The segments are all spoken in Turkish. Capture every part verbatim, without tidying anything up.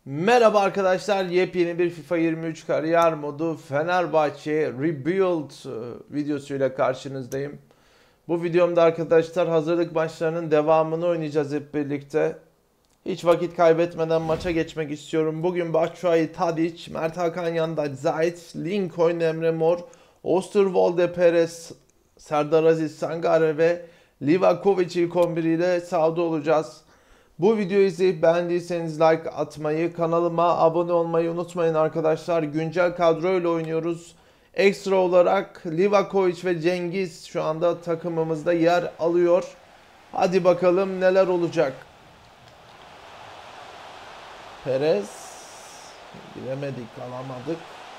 Merhaba arkadaşlar, yepyeni bir FIFA yirmi üç kariyer modu Fenerbahçe Rebuild e, videosuyla karşınızdayım. Bu videomda arkadaşlar hazırlık maçlarının devamını oynayacağız hep birlikte. Hiç vakit kaybetmeden maça geçmek istiyorum. Bugün Batshuayi, Tadic, Mert Hakan yanında Zayt, Lincoln, Emre Mor, Osterwolde, Perez, Serdar Aziz, Sangare ve Livakovic ilk on bir ile sahada olacağız. Bu videoyu izleyip beğendiyseniz like atmayı, kanalıma abone olmayı unutmayın arkadaşlar. Güncel kadroyla oynuyoruz. Ekstra olarak Livakovic ve Cengiz şu anda takımımızda yer alıyor. Hadi bakalım neler olacak. Perez. Giremedik, alamadık.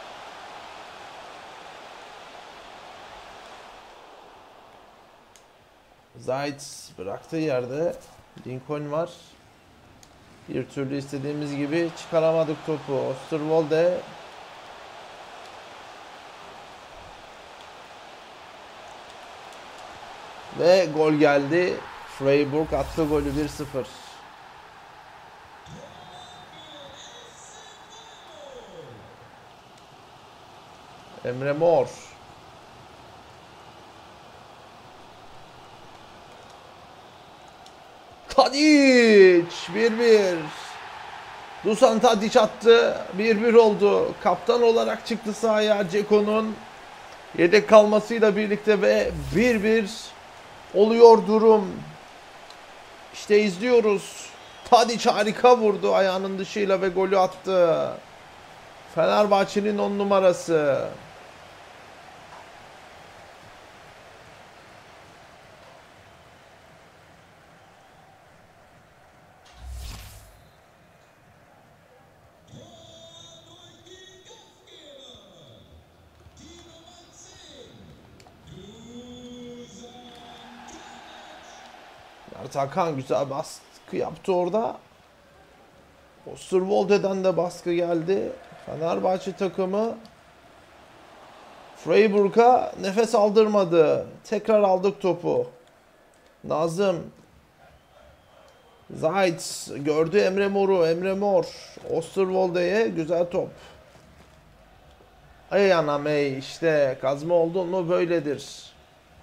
Zayt bıraktığı yerde. Lincoln var. Bir türlü istediğimiz gibi çıkaramadık topu. Osterwolde. Ve gol geldi. Freiburg attı golü bir sıfır. Emre Mor. Tadic bir bir. Dusan Tadic attı. bir bir oldu. Kaptan olarak çıktı sahaya Ceko'nun yedek kalmasıyla birlikte ve bir bir oluyor durum. İşte izliyoruz. Tadic harika vurdu ayağının dışıyla ve golü attı. Fenerbahçe'nin on numarası. Mert Hakan güzel baskı yaptı orada. Osterwolde'den de baskı geldi. Fenerbahçe takımı Freiburg'a nefes aldırmadı. Tekrar aldık topu. Nazım. Zayt gördü Emre Mor'u. Emre Mor. Osterwolde'ye güzel top. Ey anam ey, işte kazma oldun mu böyledir.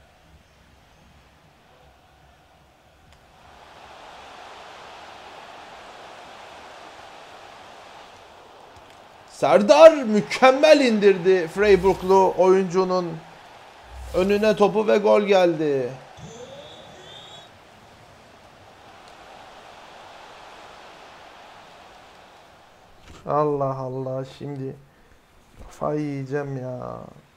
Serdar mükemmel indirdi Freiburglu oyuncunun önüne topu ve gol geldi. Allah Allah, şimdi kafayı yiyeceğim ya.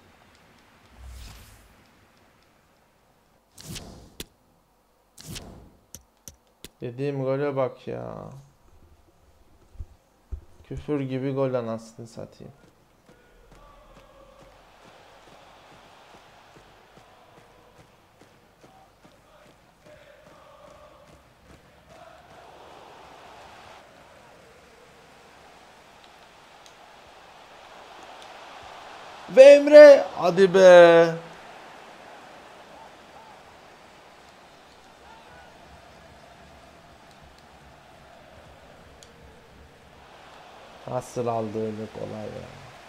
Dediğim gole bak ya. Küfür gibi gol anasını satayım. Ve Emre, hadi be. Nasıl aldı öyle kolay ya.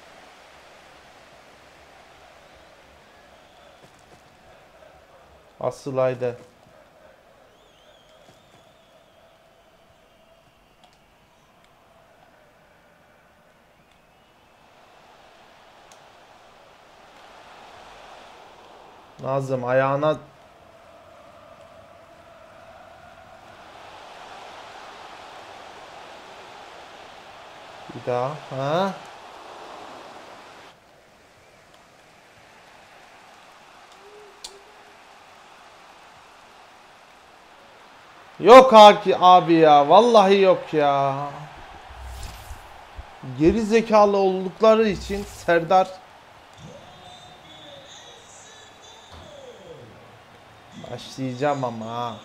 Asıl ayda. Nazım ayağına bir daha. Ha? Yok abi, abi ya. Vallahi yok ya. Geri zekalı oldukları için Serdar başlayacağım ama ha.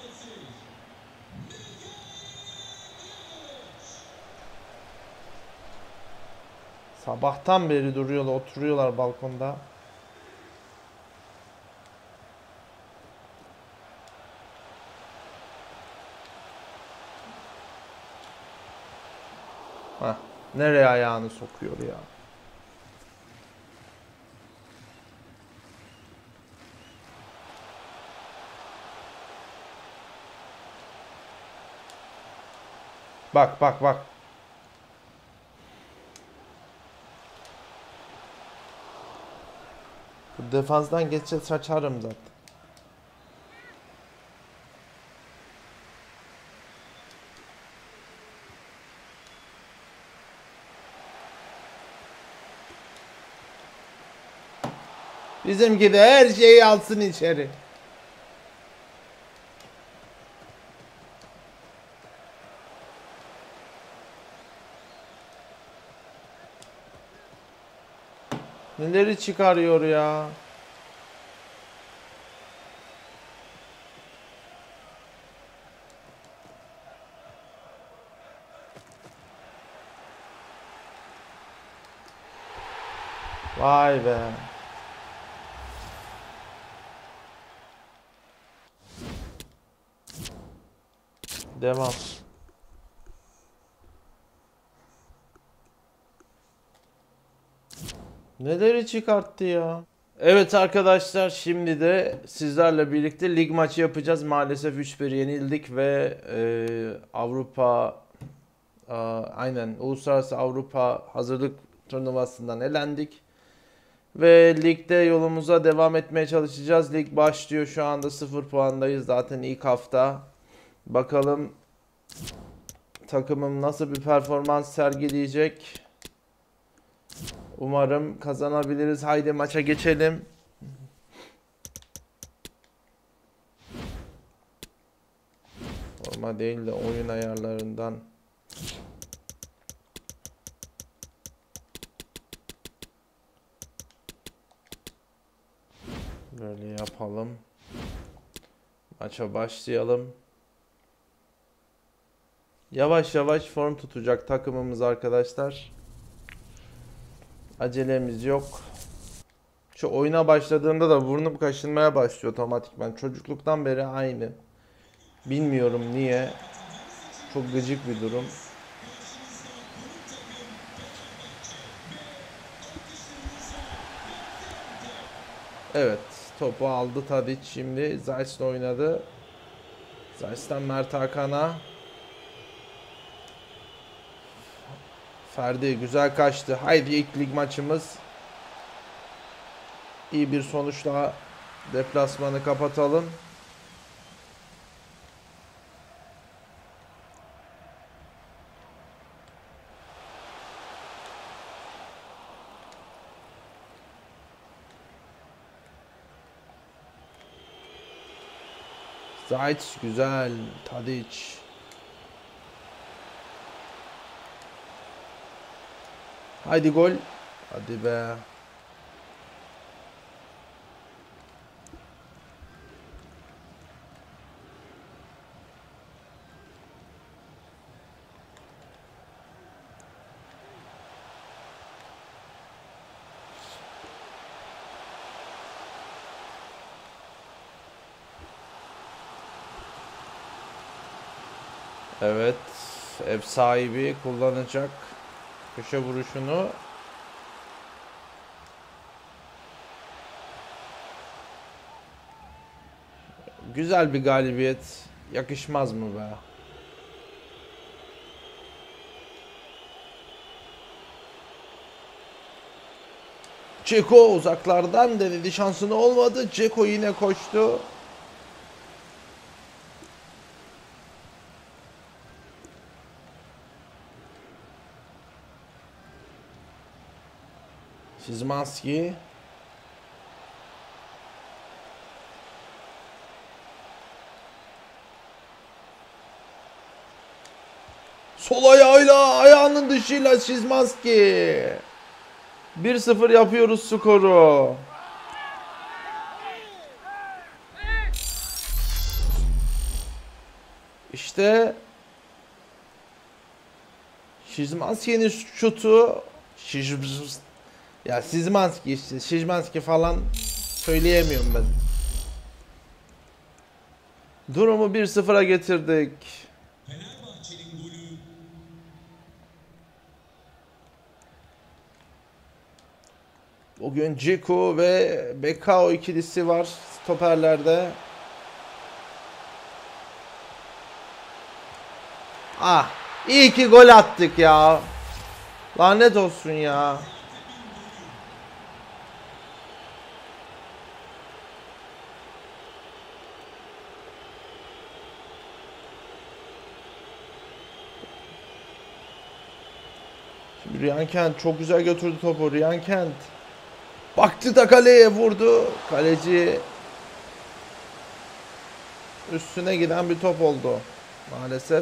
Sabahtan beri duruyorlar, oturuyorlar balkonda. Heh, nereye ayağını sokuyor ya? Bak bak bak. Bu defanstan geçe saçarım zaten. Bizimki de her şeyi alsın içeri. Neleri çıkarıyor ya? Vay be. Devam. Neleri çıkarttı ya? Evet arkadaşlar, şimdi de sizlerle birlikte lig maçı yapacağız. Maalesef üç bir yenildik ve e, Avrupa a, aynen Uluslararası Avrupa Hazırlık Turnuvası'ndan elendik. Ve ligde yolumuza devam etmeye çalışacağız. Lig başlıyor, şu anda sıfır puandayız zaten ilk hafta. Bakalım takımım nasıl bir performans sergileyecek. Umarım kazanabiliriz. Haydi maça geçelim. Forma değil de oyun ayarlarından. Böyle yapalım. Maça başlayalım. Yavaş yavaş form tutacak takımımız arkadaşlar. Acelemiz yok. Şu oyuna başladığında da burnum kaşınmaya başlıyor otomatikman. Çocukluktan beri aynı. Bilmiyorum niye. Çok gıcık bir durum. Evet. Topu aldı Tadic şimdi. Zayt'la oynadı. Zayt'tan Mert Hakan'a. Ferdi güzel kaçtı. Haydi ilk lig maçımız. İyi bir sonuçla deplasmanı kapatalım. Zayt güzel. Tadic. Haydi gol. Hadi be. Evet. Ev sahibi kullanacak köşe vuruşunu. Güzel bir galibiyet. Yakışmaz mı be? Ceko uzaklardan denedi. Şansını olmadı. Ceko yine koştu. Szymanski. Sol ayağıyla, ayağının dışıyla Szymanski. bir sıfır yapıyoruz skoru. İşte Szymanski'nin şutu. Ya Szymanski işte. Szymanski falan söyleyemiyorum ben. Durumu bir sıfıra getirdik. Bugün Ciku ve Bekao ikilisi var stoperlerde. Ah, iyi ki gol attık ya. Lanet olsun ya. Şimdi Ryan Kent çok güzel götürdü topu. Ryan Kent baktı da kaleye vurdu. Kaleci üstüne giden bir top oldu maalesef.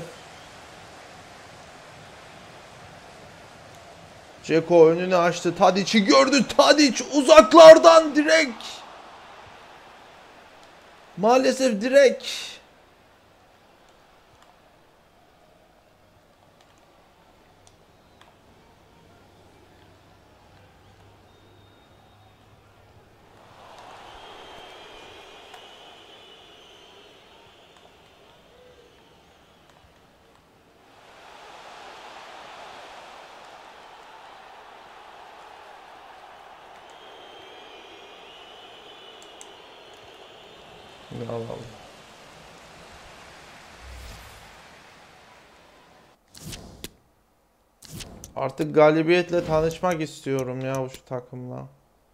Ceko önünü açtı. Tadic'i gördü. Tadic uzaklardan direkt. Maalesef direkt. Allah Allah. Artık galibiyetle tanışmak istiyorum ya şu takımla.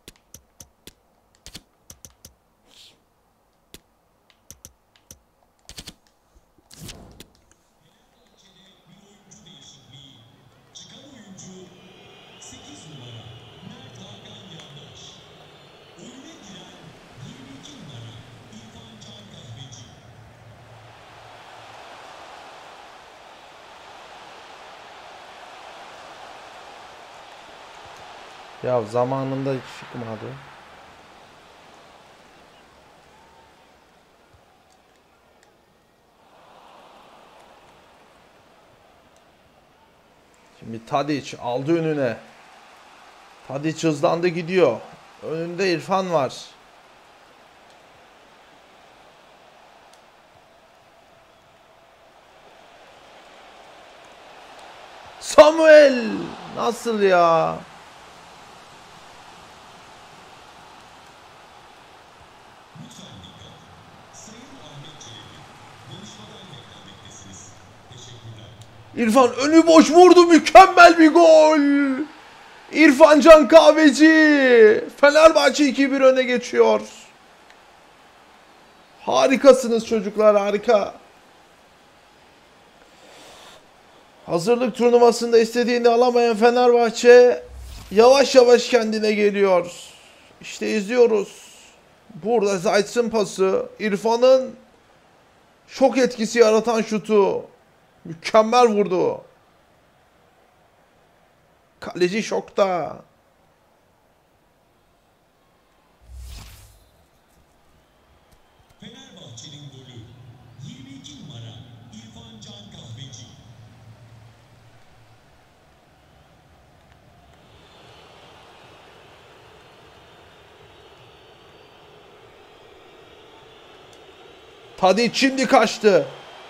Ya zamanında hiç çıkmadı. Şimdi Tadic aldı önüne. Tadic hızlandı gidiyor. Önünde İrfan var. Samuel! Nasıl ya? İrfan önü boş vurdu. Mükemmel bir gol. İrfan Can Kahveci. Fenerbahçe iki bir öne geçiyor. Harikasınız çocuklar, harika. Hazırlık turnuvasında istediğini alamayan Fenerbahçe yavaş yavaş kendine geliyor. İşte izliyoruz. Burada Zayt'sın pası. İrfan'ın şok etkisi yaratan şutu. Mükemmel vurdu. Kaleci şokta. Fenerbahçe'nin golü yirmi iki numara İrfan Can Kahveci. Tadic şimdi kaçtı.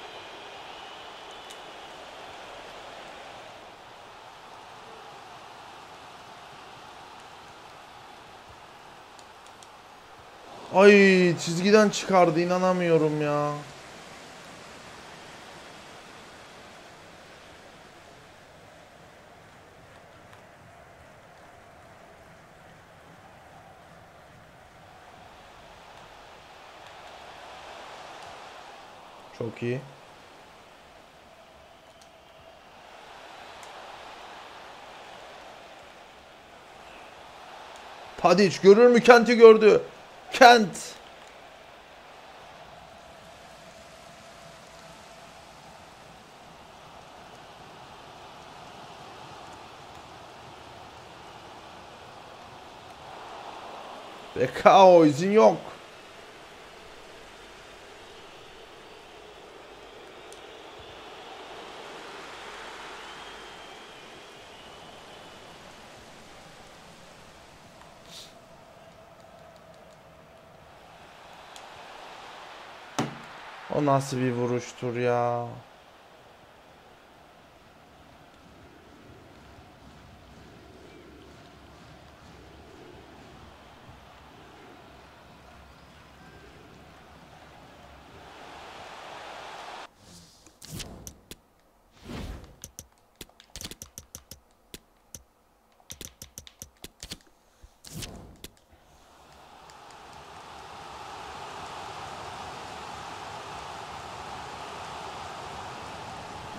Ay, çizgiden çıkardı, inanamıyorum ya. Çok iyi. Tadic görür mü? Kent'i gördü. Kent. Bekao, izin yok. O nasıl bir vuruştur ya?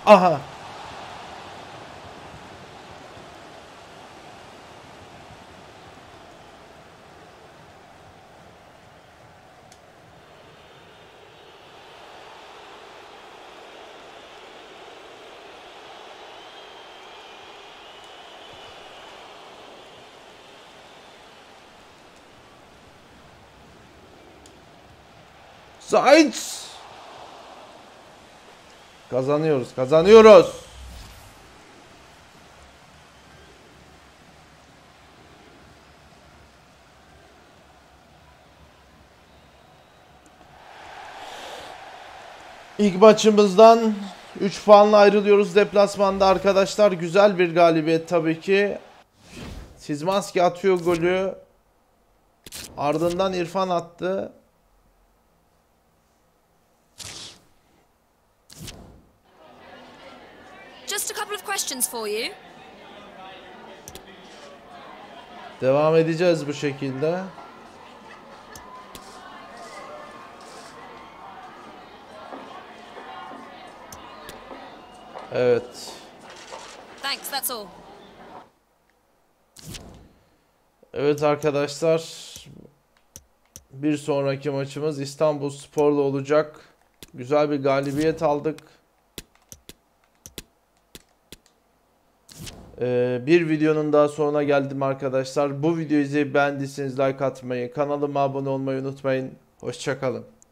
Aha. Sainz. Kazanıyoruz, kazanıyoruz. İlk maçımızdan üç puanla ayrılıyoruz deplasmanda arkadaşlar. Güzel bir galibiyet tabii ki. Szymański atıyor golü. Ardından İrfan attı. Just a couple of questions for you. Devam edeceğiz bu şekilde. Evet. Thanks, that's all. Evet arkadaşlar. Bir sonraki maçımız İstanbulspor'la olacak. Güzel bir galibiyet aldık. Ee, bir videonun daha sonuna geldim arkadaşlar. Bu videoyu izleyip beğendiyseniz like atmayı, kanalıma abone olmayı unutmayın. Hoşça kalın.